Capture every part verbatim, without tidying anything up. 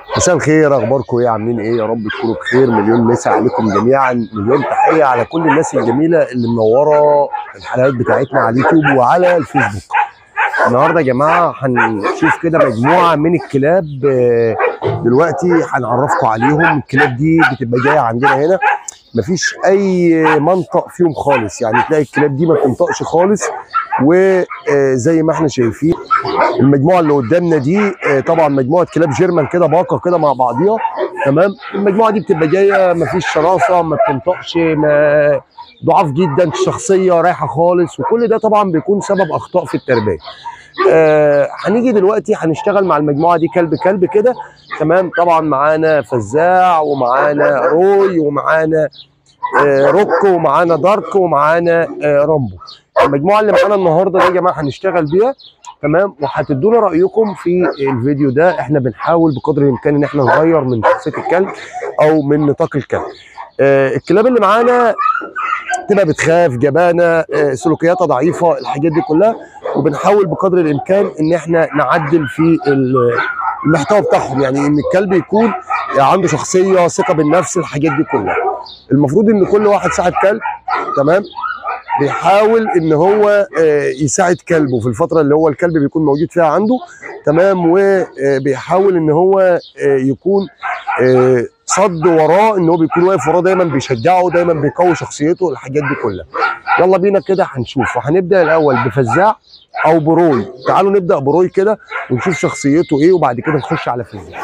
مساء الخير، اخباركم ايه؟ عاملين ايه؟ يا رب تكونوا بخير. مليون مسا عليكم جميعا، مليون تحيه على كل الناس الجميله اللي منوره الحلقات بتاعتنا على اليوتيوب وعلى الفيسبوك. النهارده يا جماعه هنشوف كده مجموعه من الكلاب، دلوقتي هنعرفكم عليهم. الكلاب دي بتبقى جايه عندنا هنا، مفيش اي منطق فيهم خالص، يعني تلاقي الكلاب دي ما بتنطقش خالص. وزي ما احنا شايفين المجموعه اللي قدامنا دي طبعا مجموعه كلاب جيرمان كده، باقه كده مع بعضيها. تمام. المجموعه دي بتبقى جايه مفيش شراسه، ما بتنطقش، ما ضعاف جدا، الشخصيه رايحه خالص، وكل ده طبعا بيكون سبب اخطاء في التربيه. آه هنيجي دلوقتي هنشتغل مع المجموعه دي كلب كلب كده. تمام. طبعا معانا فزاع، ومعانا روي، ومعانا آه روكو، ومعانا دارك، ومعانا آه رامبو. المجموعه اللي معانا النهارده دي يا جماعه هنشتغل بيها. تمام. وهتدونا رايكم في الفيديو ده. احنا بنحاول بقدر الامكان ان احنا نغير من شخصيه الكلب او من نطاق الكلب. آه الكلاب اللي معانا تبقى بتخاف، جبانه، آه سلوكياتها ضعيفه، الحاجات دي كلها، وبنحاول بقدر الامكان ان احنا نعدل في المحتوى بتاعهم، يعني ان الكلب يكون عنده شخصيه، ثقه بالنفس، الحاجات دي كلها. المفروض ان كل واحد صاحب كلب تمام بيحاول ان هو يساعد كلبه في الفتره اللي هو الكلب بيكون موجود فيها عنده. تمام. وبيحاول ان هو يكون صد وراه، ان هو بيكون واقف وراه دايما، بيشجعه دايما، بيقوي شخصيته، الحاجات دي كلها. يلا بينا كده هنشوف، وهنبدا الاول بفزاع او بروي. تعالوا نبدا بروي كده ونشوف شخصيته ايه، وبعد كده نخش على فزاع.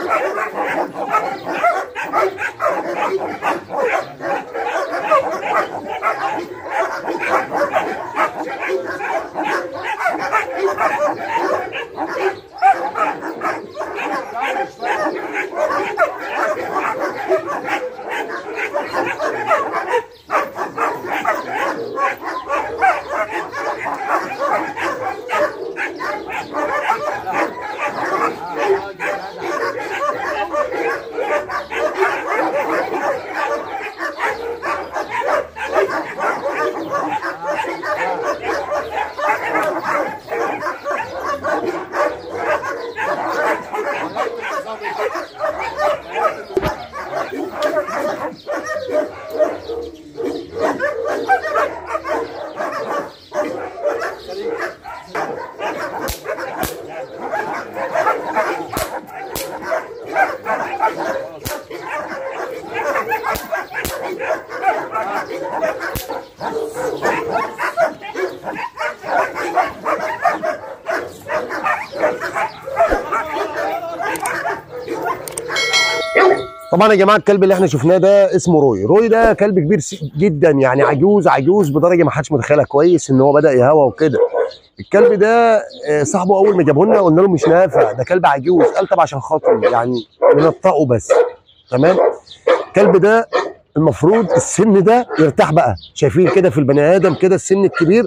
طبعا يا جماعه الكلب اللي احنا شفناه ده اسمه روي. روي ده كلب كبير جدا، يعني عجوز عجوز بدرجه ما حدش متخيلها. كويس ان هو بدا يهوى وكده. الكلب ده صاحبه اول ما جابه لنا قلنا له مش نافع، ده كلب عجوز. قال طب عشان خاطري يعني ننطقه بس. تمام. الكلب ده المفروض السن ده يرتاح بقى، شايفين كده في البني ادم كده السن الكبير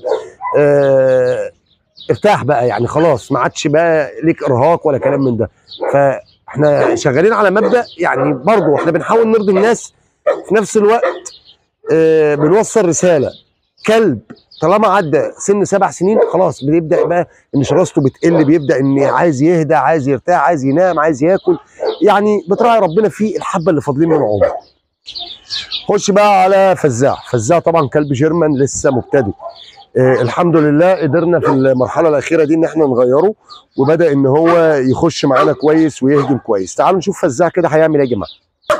اه ارتاح بقى، يعني خلاص ما عادش بقى ليك ارهاق ولا كلام من ده. ف احنا شغالين على مبدأ، يعني برضه احنا بنحاول نرضي الناس، في نفس الوقت اه بنوصل رسالة. كلب طالما عدى سن سبع سنين خلاص بيبدأ بقى ان شراسته بتقل، بيبدأ ان عايز يهدى، عايز يرتاح، عايز ينام، عايز ياكل، يعني بتراعي ربنا في الحبة اللي فاضلين من عمره. خش بقى على فزاع. فزاع طبعا كلب جيرمان لسه مبتدئ. آه الحمد لله قدرنا في المرحله الاخيره دي ان احنا نغيره، وبدا ان هو يخش معانا كويس ويهجم كويس. تعالوا نشوف فزاع كده هيعمل ايه يا جماعه.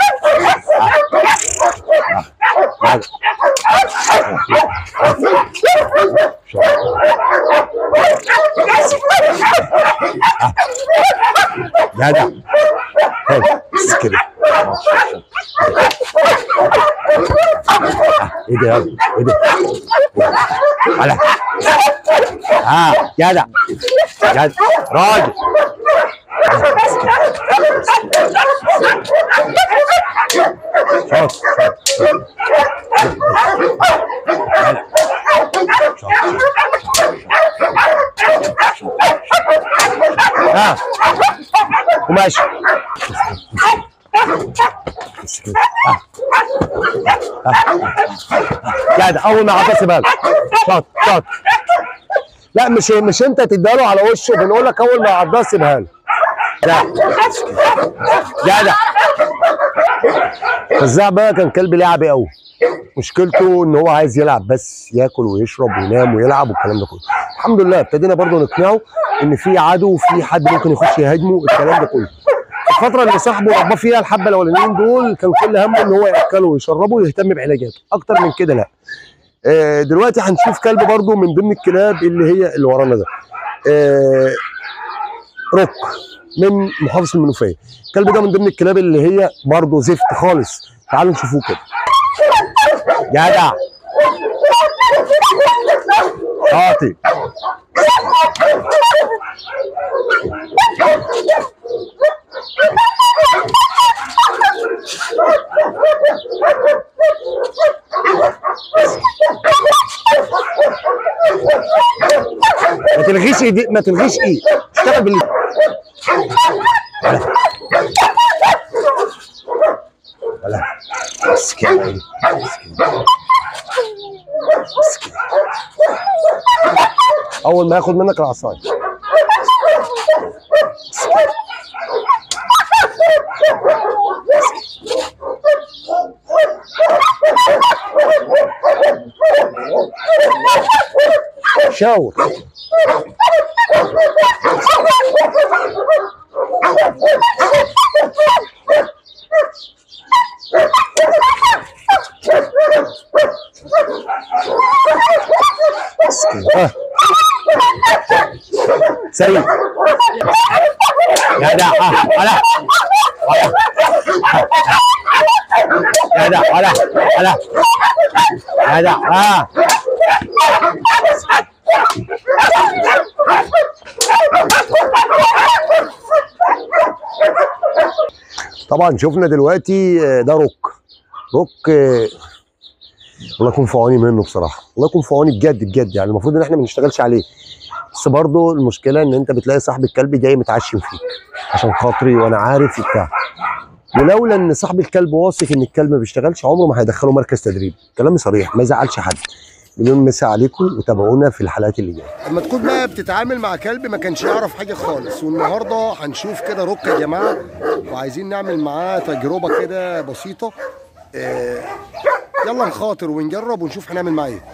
جدع كده. ايه ده يا ابني؟ ايه ده؟ على اه جدع جدع راجل. شوف ها وماشي. يعني اول ما عطس بالك شاط شاط. لا مش مش انت تديها له على وشه، بنقول لك اول ما عطس سيبها له. لا جدع. فزاع بقى كان كلب لعبي قوي، مشكلته ان هو عايز يلعب بس، ياكل ويشرب وينام ويلعب والكلام ده كله. الحمد لله ابتدينا برضه نقنعه ان في عدو وفي حد ممكن يخش يهاجمه الكلام ده كله. الفتره اللي صاحبه رباه فيها الحبه الاولانيين دول كان كل همه ان هو ياكله ويشربه ويهتم بعلاجاته، اكتر من كده لا. آه دلوقتي هنشوف كلب برضه من ضمن الكلاب اللي هي اللي ورانا ده، آه روك من محافظه المنوفيه. الكلب ده من ضمن الكلاب اللي هي برضه زفت خالص. تعالوا نشوفوه كده. جدع عاطي. ما تلغيش ايدي، ما تلغيش ايد، اشتغل بال ولا بس كده بس كده. اول ما ياخد منك العصايه شاور. اه سيد جدع. اه ولا جدع ولا ولا جدع. اه طبعا شفنا دلوقتي ده روك. روك الله يكون في عوني منه بصراحه، الله يكون في عوني بجد بجد. يعني المفروض ان احنا ما نشتغلش عليه، بس برضه المشكله ان انت بتلاقي صاحب الكلب جاي متعشم فيك عشان خاطري وانا عارف وبتاع، ولولا ان صاحب الكلب واثق ان الكلب ما بيشتغلش عمره ما هيدخله مركز تدريب. كلامي صريح ما يزعلش حد. مليون مسا عليكم وتابعونا في الحلقات اللي جايه. اما تكون بقى بتتعامل مع كلب ما كانش يعرف حاجه خالص، والنهارده هنشوف كده روك يا جماعه، وعايزين نعمل معاه تجربه كده بسيطه. آه يلا نخاطر ونجرب ونشوف هنعمل معاه ايه.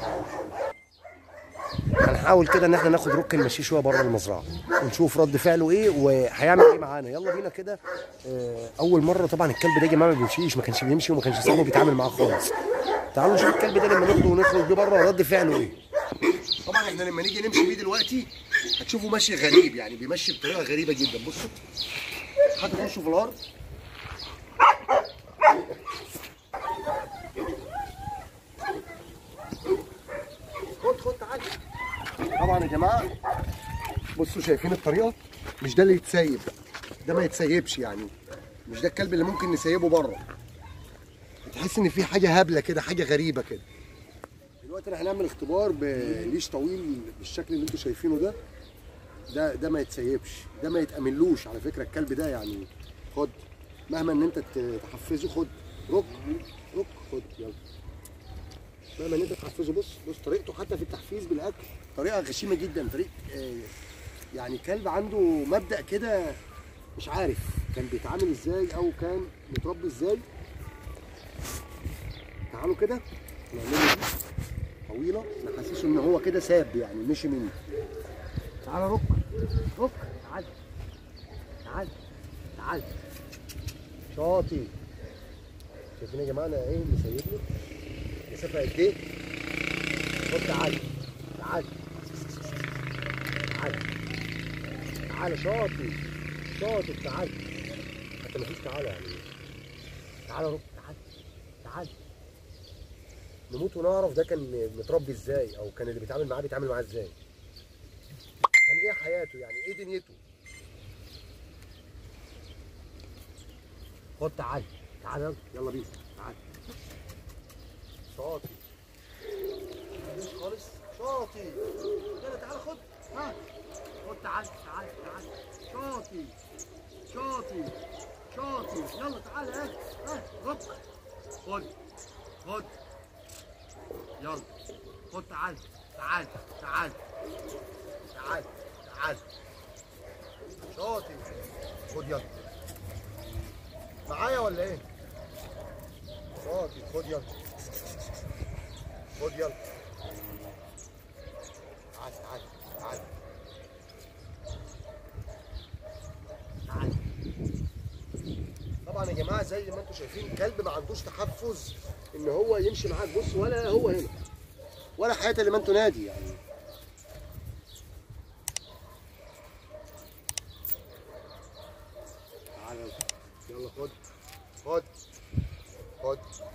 هنحاول كده ان احنا ناخد روك نمشيه شويه بره المزرعه ونشوف رد فعله ايه وهيعمل ايه معانا. يلا بينا كده. آه اول مره طبعا الكلب ده يا جماعه ما بيمشيش، ما كانش بيمشي وما كانش صاحبه بيتعامل معاه خالص. تعالوا نشوف الكلب ده لما ناخده ونخرج بيه بره رد فعله ايه. طبعا احنا لما نيجي نمشي بيه دلوقتي هتشوفوا ماشي غريب، يعني بيمشي بطريقه غريبه جدا. بصوا حد يخشه في الارض. خد خد تعالى. طبعا يا جماعه بصوا شايفين الطريقه، مش ده اللي يتسيب، ده ما يتسيبش، يعني مش ده الكلب اللي ممكن نسيبه بره. تحس ان في حاجه هبله كده، حاجه غريبه كده. دلوقتي احنا هنعمل اختبار بليش طويل بالشكل اللي انتوا شايفينه ده. ده ده ما يتسيبش، ده ما يتأملوش على فكره الكلب ده. يعني خد مهما ان انت تحفزه، خد روك روك خد يلا. مهما ان انت تحفزه، بص بص طريقته حتى في التحفيز بالاكل طريقه غشيمه جدا. طريقه آه يعني كلب عنده مبدأ كده، مش عارف كان بيتعامل ازاي او كان متربي ازاي. تعالوا كده نعمله طويله نحسسه ان هو كده ساب، يعني مشي مني. تعالى روك روك تعال تعال تعال شاطي. شايفين يا جماعه انا ايه مسيب له مسافه قد ايه؟ خد تعال تعال تعال تعال شاطي شاطي تعال. حتى مفيش تعالى يعني. تعالى روك تعال تعال. نموت ونعرف ده كان متربي ازاي، او كان اللي بيتعامل معاه بيتعامل معاه ازاي، كان ايه حياته، يعني ايه دنيته. خد تعال تعال يلا يلا بينا تعال. شاطي مش خالص شاطي. يلا تعال خد. ها خد تعال تعال تعال شاطي شاطي شاطي. يلا تعال. ها ها روك خد خد يلا خد تعال تعال تعال تعال تعال شاطر. خد يلا. معايا ولا ايه؟ شاطر. خد يلا. خد يلا. تعال تعال تعال. تعال. طبعا يا جماعه زي ما انتم شايفين الكلب ما عندوش تحفظ ان هو يمشي معاك. بص ولا هو هنا ولا حياه اللي ما انتوا نادي يعني. تعال يلا. خد خد خد.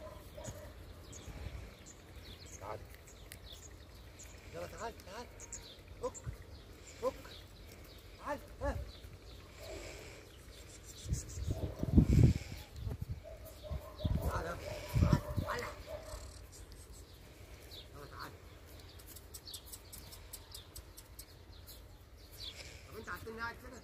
تعال يلا. تعال تعال. فك فك. تعال. ها تعال تعال تعال. يلا تعال. طب انت عارفين قاعد كده؟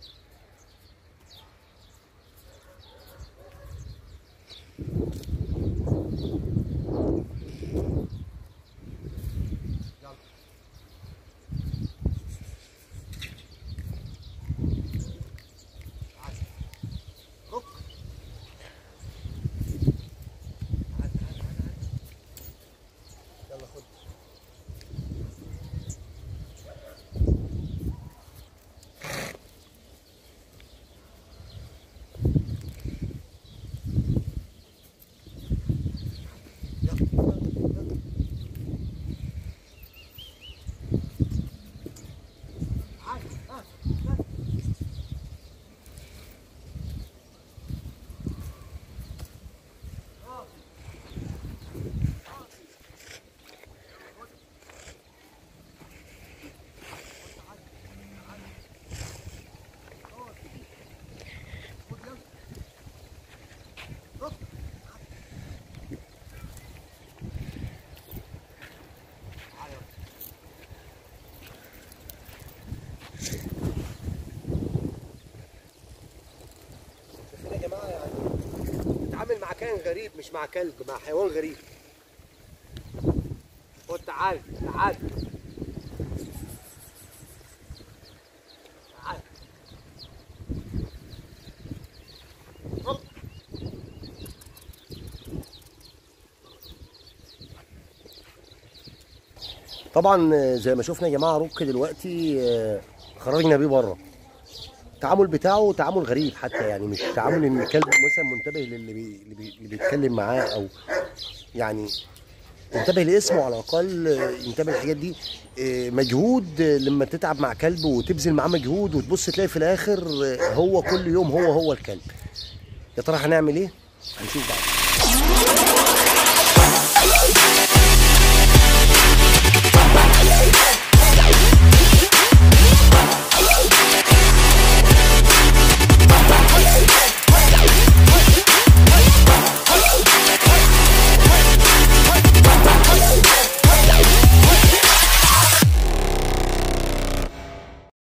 بتعامل مع كائن غريب مش مع كلب، مع حيوان غريب. خد تعال تعال تعال. هوب. طبعا زي ما شفنا يا جماعه روك دلوقتي خرجنا بيه بره. التعامل بتاعه تعامل غريب حتى، يعني مش تعامل ان الكلب مثلا منتبه للي بي اللي, بي اللي بيتكلم معاه، او يعني منتبه لاسمه على الاقل، ينتبه الحاجات دي. مجهود لما تتعب مع كلب وتبذل معاه مجهود وتبص تلاقي في الاخر هو كل يوم هو هو الكلب. يا ترى هنعمل ايه؟ هنشوف بعد.